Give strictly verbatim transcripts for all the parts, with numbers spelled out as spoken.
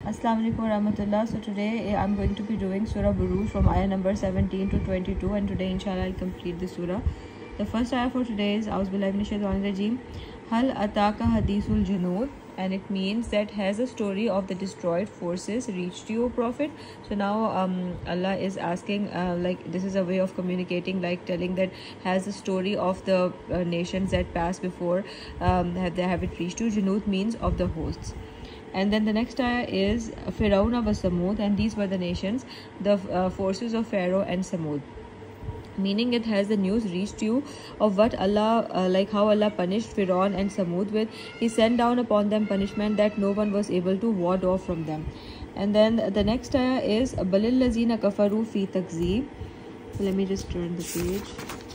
Assalamu alaikum warahmatullah. So today I'm going to be doing Surah Buruj from ayah number seventeen to twenty-two, and today inshallah I'll complete the surah. The first ayah for today is A'udhu billahi minash shaitanir rajeem. Hal ataka hadithul junud, and it means that has a story of the destroyed forces reached you, O Prophet. So now um, Allah is asking, uh, like this is a way of communicating, like telling that has the story of the uh, nations that passed before, um, have they have it reached you. Junud means of the hosts. And then the next ayah is Pharaoh wa Samud, and these were the nations, the uh, forces of Pharaoh and Samud. Meaning it has the news reached you of what Allah, uh, like how Allah punished Pharaoh and Samud with. He sent down upon them punishment that no one was able to ward off from them. And then the next ayah is Balil lazina kafaru fi takzeeb. Let me just turn the page.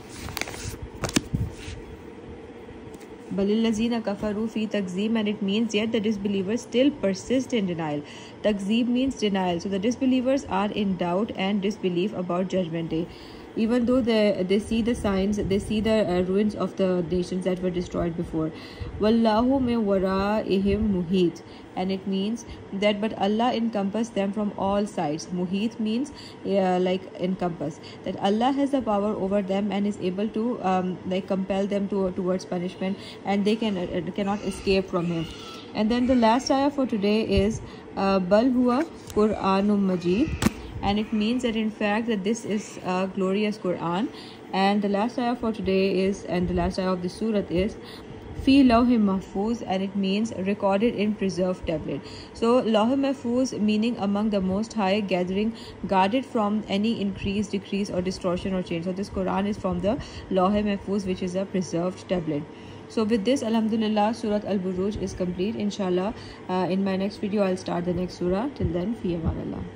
Balillazina kafaru fi takzeeb, and it means yet the disbelievers still persist in denial. Takzeeb means denial, so the disbelievers are in doubt and disbelief about judgment day. Even though they, they see the signs, they see the uh, ruins of the nations that were destroyed before. Wallahu min wara'ihim muhit, and it means that but Allah encompassed them from all sides. Muhit means uh, like encompass, that Allah has the power over them and is able to um, like compel them to towards punishment, and they can uh, cannot escape from him. And then the last ayah for today is uh, Bal huwa Qur'anum Majid, and it means that in fact that this is a glorious Quran. And the last ayah for today is, and the last ayah of the surah is Fi Lawh Mahfuz, and it means recorded in preserved tablet. So Lawh Mahfuz meaning among the most high, gathering, guarded from any increase, decrease or distortion or change. So this Quran is from the Lawh Mahfuz, which is a preserved tablet. So with this, alhamdulillah, Surah Al-Buruj is complete. Inshallah, uh, in my next video I'll start the next surah. Till then, fi amanillah.